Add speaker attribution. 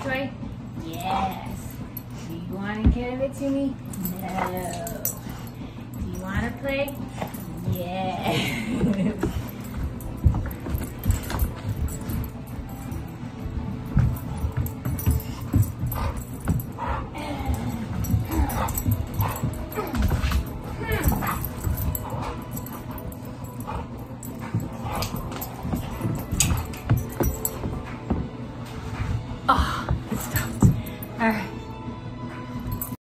Speaker 1: toy? Yes. Do you want to give it to me? No. Do you want to play? Yes.